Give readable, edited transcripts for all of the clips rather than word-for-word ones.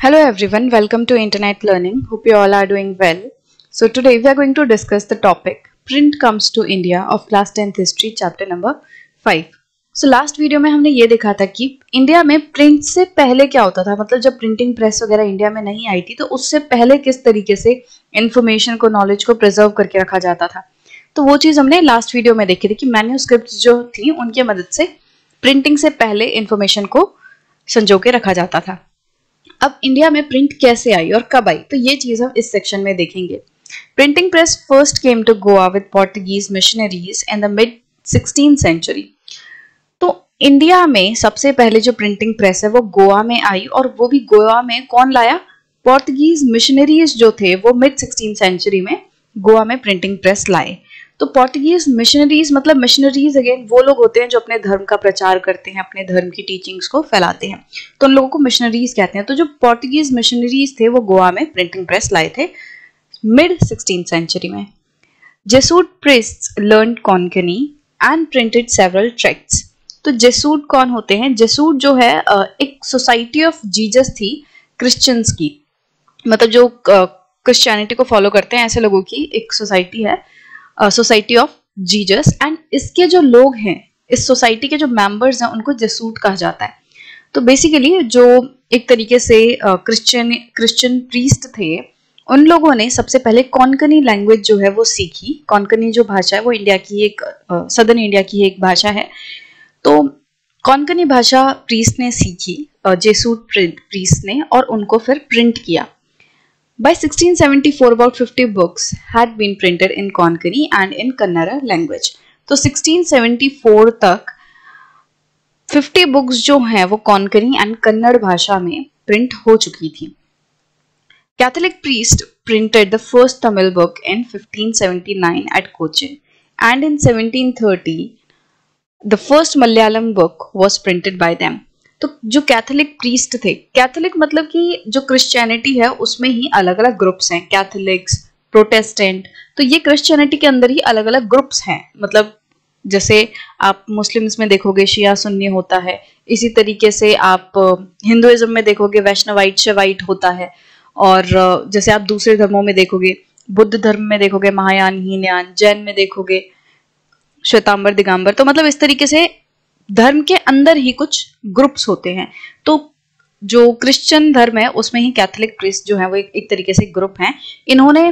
Hello everyone, welcome to Internet Learning. Hope you all are doing well. So today we are going to discuss the topic Print Comes to India of Class 10th History Chapter number 5. So last video में हमने ये देखा था कि India में print से पहले क्या होता था, मतलब जब प्रिंटिंग प्रेस वगैरह इंडिया में नहीं आई थी तो उससे पहले किस तरीके से इंफॉर्मेशन को, नॉलेज को प्रिजर्व करके रखा जाता था। तो वो चीज़ हमने लास्ट वीडियो में देखी थी कि मैन्यूस्क्रिप्ट जो थी उनकी मदद से प्रिंटिंग से पहले इंफॉर्मेशन को संजो के रखा जाता था। अब इंडिया में प्रिंट कैसे आई और कब आई, तो ये चीज हम इस सेक्शन में देखेंगे। Printing press first came to Goa with Portuguese missionaries in the mid 16th century. तो इंडिया में सबसे पहले जो प्रिंटिंग प्रेस है वो गोवा में आई, और वो भी गोवा में कौन लाया? पोर्टुगीज मिशनरीज जो थे वो मिड 16th सेंचुरी में गोवा में प्रिंटिंग प्रेस लाए। तो पोर्टुगीज मिशनरीज मतलब मिशनरीज अगेन वो लोग होते हैं जो अपने धर्म का प्रचार करते हैं, अपने धर्म की टीचिंग्स को फैलाते हैं, तो उन लोगों को मिशनरीज कहते हैं। तो जो पोर्टुगीज मिशनरीज थे वो गोवा में प्रिंटिंग प्रेस लाए थे मिड 16th सेंचुरी में। Jesuit priests learned Konkani and printed several tracts. तो जेसूट कौन होते हैं? जेसूट जो है एक सोसाइटी ऑफ जीसस थी क्रिश्चियंस की, मतलब जो क्रिश्चियनिटी को फॉलो करते हैं ऐसे लोगों की एक सोसाइटी है, सोसाइटी ऑफ जीसस। एंड इसके जो लोग हैं, इस सोसाइटी के जो मेंबर्स हैं, उनको जेसूट कहा जाता है। तो बेसिकली जो एक तरीके से क्रिश्चियन प्रीस्ट थे, उन लोगों ने सबसे पहले कोंकणी लैंग्वेज जो है वो सीखी। कोंकणी जो भाषा है वो इंडिया की एक सदर्न इंडिया की एक भाषा है। तो कोंकणी भाषा प्रीस्ट ने सीखी, जेसूट प्रीस्ट ने, और उनको फिर प्रिंट किया। By 1674, about 50 books had been printed in Konkani and in Kannada language. तो 1674 तक 50 बुक्स जो हैं वो कोंकणी एंड कन्नड़ भाषा में प्रिंट हो चुकी थी। Catholic priest printed the first Tamil book in 1579 at Cochin, and in 1730 the first Malayalam book was printed by them. तो जो कैथोलिक प्रीस्ट थे, कैथोलिक मतलब कि जो क्रिश्चियनिटी है उसमें ही अलग अलग ग्रुप्स हैं, कैथोलिक्स, प्रोटेस्टेंट। तो ये क्रिश्चियनिटी के अंदर ही अलग अलग ग्रुप्स हैं, मतलब जैसे आप मुस्लिम्स में देखोगे शिया सुन्नी होता है, इसी तरीके से आप हिंदुइज्म में देखोगे वैष्णवाइट शैवाइट होता है, और जैसे आप दूसरे धर्मों में देखोगे, बुद्ध धर्म में देखोगे महायान हीनयान, जैन में देखोगे श्वेतांबर दिगंबर। तो मतलब इस तरीके से धर्म के अंदर ही कुछ ग्रुप्स होते हैं। तो जो क्रिश्चियन धर्म है उसमें ही कैथोलिक प्रीस्ट जो है वो एक तरीके से ग्रुप हैं। इन्होंने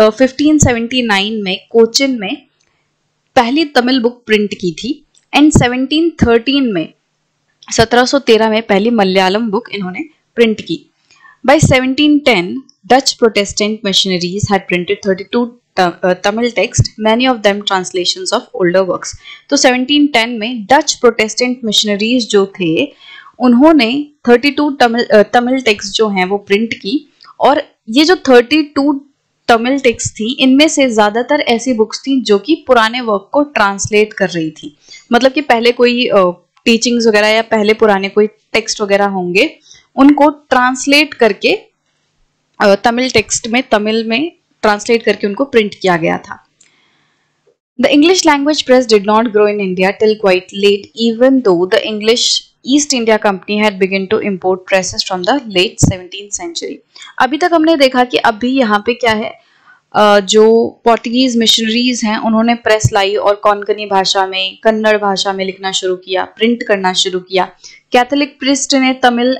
1579 में कोचिन में पहली तमिल बुक प्रिंट की थी, एंड 1713 में 1713 में पहली मलयालम बुक इन्होंने प्रिंट की। By 1710 Dutch Protestant missionaries had printed 32 Tamil text, many of them translations of older works. तो 1710 में डच प्रोटेस्टेंट मिशनरीज जो थे उन्होंने 32 तमिल टेक्स्ट जो हैं वो प्रिंट की, और ये जो 32 तमिल टेक्स्ट थी इनमें से ज्यादातर ऐसी बुक्स थी जो कि पुराने वर्क को ट्रांसलेट कर रही थी। मतलब कि पहले कोई टीचिंग्स वगैरह या पहले पुराने कोई टेक्स्ट वगैरह होंगे, उनको ट्रांसलेट करके तमिल टेक्स्ट में, तमिल में ट्रांसलेट करके उनको प्रिंट किया गया था। The English language press did not grow in India till quite late, even though the English East India Company had begun to import presses from the late 17th century. अभी तक हमने देखा कि अभी यहाँ पे क्या है, जो पोर्टुगीज मिशनरीज हैं उन्होंने प्रेस लाई और कोंकणी भाषा में, कन्नड़ भाषा में लिखना शुरू किया, प्रिंट करना शुरू किया। कैथोलिक प्रीस्ट ने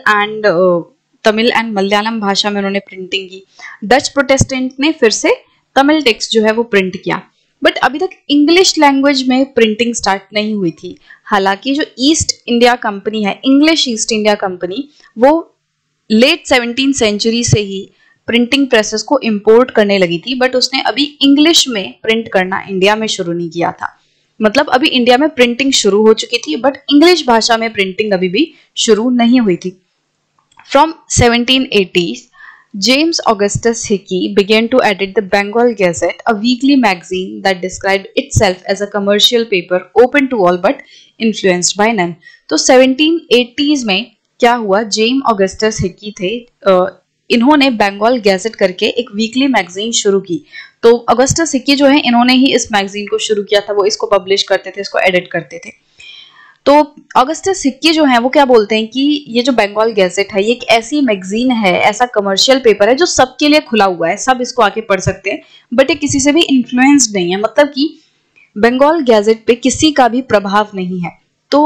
तमिल एंड मलयालम भाषा में उन्होंने प्रिंटिंग की। डच प्रोटेस्टेंट ने फिर से तमिल टेक्स्ट जो है वो प्रिंट किया, बट अभी तक इंग्लिश लैंग्वेज में प्रिंटिंग स्टार्ट नहीं हुई थी। हालांकि जो ईस्ट इंडिया कंपनी है, इंग्लिश ईस्ट इंडिया कंपनी, वो लेट 17th सेंचुरी से ही प्रिंटिंग प्रेसेस को इंपोर्ट करने लगी थी, बट उसने अभी इंग्लिश में प्रिंट करना इंडिया में शुरू नहीं किया था। मतलब अभी इंडिया में प्रिंटिंग शुरू हो चुकी थी, बट इंग्लिश भाषा में प्रिंटिंग अभी भी शुरू नहीं हुई थी। From 1780s, James Augustus Hickey began to edit the Bengal Gazette, a weekly magazine that described itself as a commercial paper open to all but influenced by none. तो 1780s में क्या हुआ, जेम ऑगस्टस हिकी थे, इन्होंने Bengal gadget करके एक weekly magazine शुरू की। तो ऑगस्टस हिकी जो है इन्होंने ही इस मैगजीन को शुरू किया था, वो इसको पब्लिश करते थे, इसको एडिट करते थे। तो ऑगस्टस हिक्की जो है वो क्या बोलते हैं कि ये जो बंगाल गैजेट है ये एक ऐसी मैगजीन है, ऐसा कमर्शियल पेपर है जो सबके लिए खुला हुआ है, सब इसको आके पढ़ सकते हैं, बट ये किसी से भी इन्फ्लुएंस्ड नहीं है, मतलब कि बंगाल गैजेट पे किसी का भी प्रभाव नहीं है। तो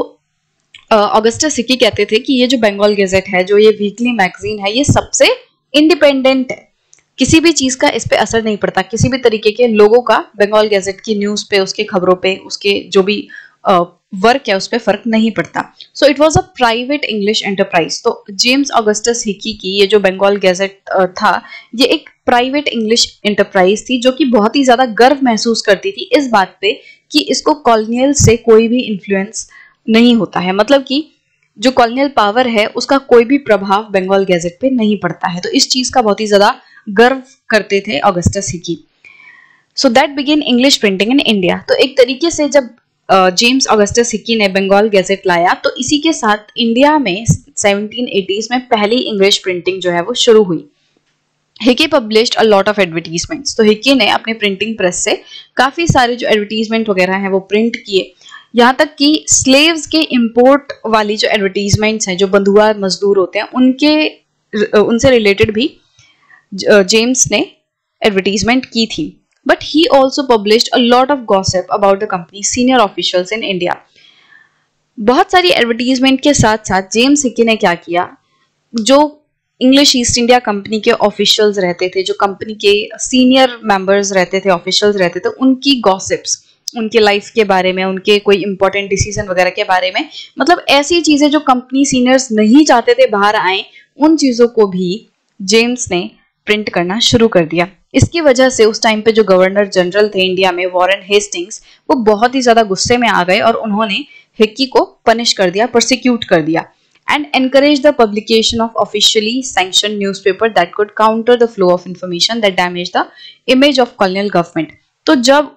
ऑगस्टस हिक्की कहते थे कि ये जो बंगाल गैजेट है, जो ये वीकली मैगजीन है, ये सबसे इंडिपेंडेंट है, किसी भी चीज का इस पे असर नहीं पड़ता, किसी भी तरीके के लोगों का बंगाल गैजेट की न्यूज पे, उसके खबरों पे, उसके जो भी वर्क है उस पर फर्क नहीं पड़ता। So it was a private English enterprise. तो जेम्स ऑगस्टस हिक्की की ये जो बंगाल गैजेट था, ये एक प्राइवेट इंग्लिश एंटरप्राइज थी जो कि बहुत ही ज्यादा गर्व महसूस करती थी इस बात पे कि इसको कॉलोनियल से कोई भी इन्फ्लुएंस नहीं होता है, मतलब कि जो कॉलोनियल पावर है उसका कोई भी प्रभाव बंगाल गैजेट पे नहीं पड़ता है। तो इस चीज का बहुत ही ज्यादा गर्व करते थे Augustus Hicky. So that begin English printing in India. तो एक तरीके से जब जेम्स ऑगस्टस हिक्की ने बंगाल गैजेट लाया तो इसी के साथ इंडिया में 1780s में पहली इंग्लिश प्रिंटिंग जो है वो शुरू हुई। Hicky published a lot of advertisements. तो हिक्की ने अपने प्रिंटिंग प्रेस से काफी सारे जो एडवर्टीजमेंट वगैरह हैं वो प्रिंट किए, यहाँ तक कि स्लेव्स के इंपोर्ट वाली जो एडवर्टीजमेंट्स हैं, जो बंधुआ मजदूर होते हैं, उनसे रिलेटेड भी जेम्स ने एडवर्टीजमेंट की थी। But he also published a lot of gossip about the company's senior officials in India. बहुत सारी एडवर्टीजमेंट के साथ साथ जेम्स हिक्की ने क्या किया, जो इंग्लिश ईस्ट इंडिया कंपनी के ऑफिशियल्स रहते थे, जो कंपनी के सीनियर मेंबर्स रहते थे, ऑफिशियल्स रहते थे, उनकी गॉसिप्स, उनके लाइफ के बारे में, उनके कोई इंपॉर्टेंट डिसीजन वगैरह के बारे में, मतलब ऐसी चीजें जो कंपनी सीनियर्स नहीं चाहते थे बाहर आए, उन चीजों को भी जेम्स ने प्रिंट करना शुरू कर दिया। इसकी वजह से उस टाइम पे जो गवर्नर जनरल थे इंडिया में, वॉरेन हेस्टिंग्स, वो बहुत ही ज्यादा गुस्से में आ गए और उन्होंने हिक्की को पनिश कर दिया, प्रोसिक्यूट कर दिया, and encourage the publication of officially sanction newspaper that could counter the flow of information that damage the image of colonial government. तो जब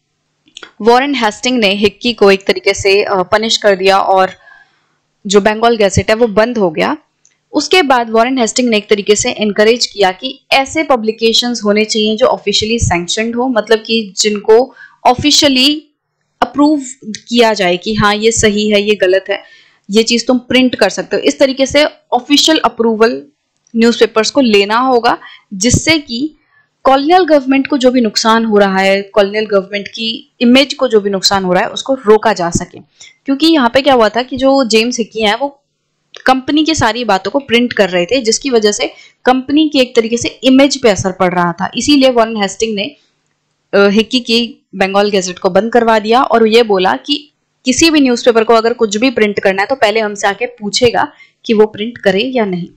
वॉरेन हेस्टिंग ने हिक्की को एक तरीके से पनिश कर दिया और जो बंगाल गैजेट है वो बंद हो गया, उसके बाद वॉरेन हेस्टिंग ने एक तरीके से एनकरेज किया कि ऐसे पब्लिकेशंस होने चाहिए जो ऑफिशियली सैंक्शनड हो, मतलब कि जिनको ऑफिशियली अप्रूव किया जाए कि हाँ ये सही है, ये गलत है, ये चीज तुम प्रिंट कर सकते हो। इस तरीके से ऑफिशियल अप्रूवल न्यूज़पेपर्स को लेना होगा, जिससे कि कॉलोनियल गवर्नमेंट को जो भी नुकसान हो रहा है, कॉलोनियल गवर्नमेंट की इमेज को जो भी नुकसान हो रहा है, उसको रोका जा सके। क्योंकि यहाँ पे क्या हुआ था कि जो जेम्स हिक्की है वो कंपनी की सारी बातों को प्रिंट कर रहे थे, जिसकी वजह से कंपनी की एक तरीके से इमेज पे असर पड़ रहा था। इसीलिए वॉरेन हेस्टिंग ने हिक्की की बंगाल गैजेट को बंद करवा दिया और ये बोला कि किसी भी न्यूज़पेपर को अगर कुछ भी प्रिंट करना है तो पहले हमसे आके पूछेगा कि वो प्रिंट करे या नहीं।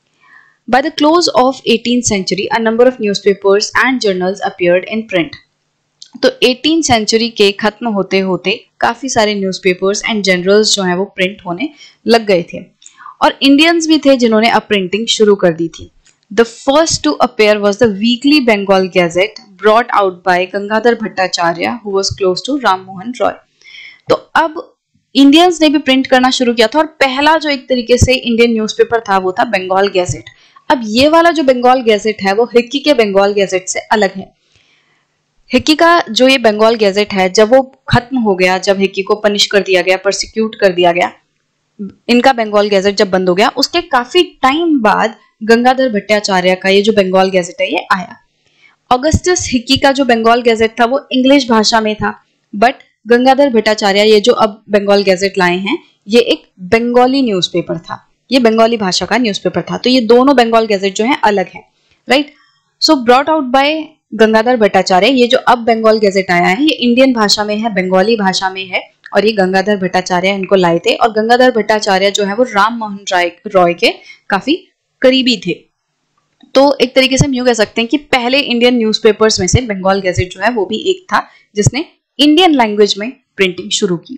By the close of 18th century, a number of newspapers and journals appeared in print. तो 18th सेंचुरी के खत्म होते होते काफी सारे न्यूज़पेपर्स एंड जर्नल्स जो हैं वो प्रिंट होने लग गए थे, और इंडियंस भी थे जिन्होंने अब प्रिंटिंग शुरू कर दी थी। The first to appear was the weekly Bengal gazette brought out by Gangadhar Bhattacharya, who was close to Ram Mohan Roy. तो अब इंडियंस ने भी प्रिंट करना शुरू किया था, और पहला जो एक तरीके से इंडियन न्यूज़पेपर था वो था बंगाल गैजेट। अब ये वाला जो बंगाल गैजेट है वो हिक्की के बंगाल गैजेट से अलग है। हिक्की का जो ये बंगाल गैजेट है, जब वो खत्म हो गया, जब हिक्की को पनिश कर दिया गया, प्रोसिक्यूट कर दिया गया, इनका बंगाल गैजेट जब बंद हो गया, उसके काफी टाइम बाद गंगाधर भट्टाचार्य का ये जो बंगाल गैजेट है ये आया। ऑगस्टस हिक्की का जो बंगाल गैजेट था वो इंग्लिश भाषा में था, बट गंगाधर भट्टाचार्य ये जो अब बंगाल गैजेट लाए हैं ये एक बंगाली न्यूज़पेपर था, ये बंगाली भाषा का न्यूज़पेपर था। तो ये दोनों बंगाल गैजेट जो है अलग है, right. So brought out by Gangadhar Bhattacharya, ये जो अब बंगाल गैजेट आया है ये इंडियन भाषा में है, बंगाली भाषा में है, और ये गंगाधर भट्टाचार्य इनको लाए थे। और गंगाधर भट्टाचार्य जो है वो राम मोहन रॉय के काफी करीबी थे। तो एक तरीके से हम यूं कह सकते हैं कि पहले इंडियन न्यूज़पेपर्स में से बंगाल गैजेट जो है वो भी एक था जिसने इंडियन लैंग्वेज में प्रिंटिंग शुरू की।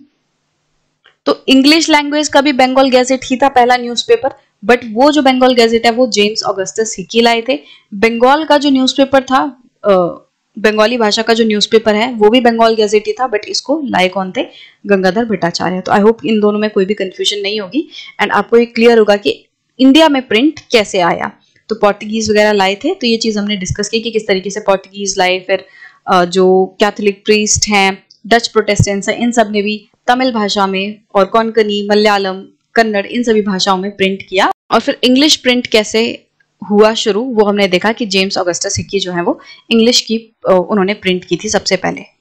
तो इंग्लिश लैंग्वेज का भी बंगाल गैजेट ही था पहला न्यूज़पेपर, बट वो जो बंगाल गैजेट है वो जेम्स ऑगस्टस हिक्की लाए थे। बंगाल का जो न्यूज़पेपर था, बंगाली भाषा का जो न्यूज़पेपर है वो भी बंगाल गैजेट ही था, बट इसको लाए कौन थे? गंगाधर भट्टाचार्य। तो आई होप इन दोनों में कोई भी कंफ्यूजन नहीं होगी एंड आपको ये क्लियर होगा कि इंडिया में प्रिंट कैसे आया। तो पोर्टुगीज वगैरह लाए थे, तो ये चीज हमने डिस्कस की कि किस तरीके से पोर्टुगीज लाए, फिर जो कैथोलिक प्रीस्ट हैं, डच प्रोटेस्टेंट्स हैं, इन सब ने भी तमिल भाषा में और कोंकणी, मलयालम, कन्नड़ इन सभी भाषाओं में प्रिंट किया। और फिर इंग्लिश प्रिंट कैसे हुआ शुरू वो हमने देखा कि जेम्स ऑगस्टस हिक्की जो है वो इंग्लिश की उन्होंने प्रिंट की थी सबसे पहले।